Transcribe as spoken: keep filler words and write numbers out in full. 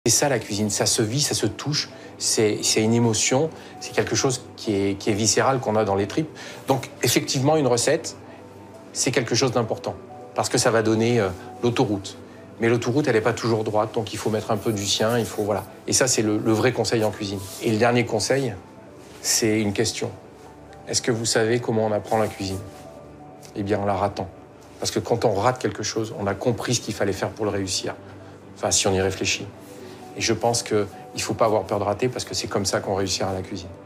C'est ça la cuisine, ça se vit, ça se touche, c'est une émotion, c'est quelque chose qui est, qui est viscéral, qu'on a dans les tripes. Donc effectivement, une recette, c'est quelque chose d'important, parce que ça va donner euh, l'autoroute. Mais l'autoroute, elle n'est pas toujours droite, donc il faut mettre un peu du sien, il faut, voilà. Et ça, c'est le, le vrai conseil en cuisine. Et le dernier conseil, c'est une question. Est-ce que vous savez comment on apprend la cuisine? Eh bien, en la ratant. Parce que quand on rate quelque chose, on a compris ce qu'il fallait faire pour le réussir. Enfin, si on y réfléchit. Et je pense qu'il ne faut pas avoir peur de rater parce que c'est comme ça qu'on réussira à la cuisine.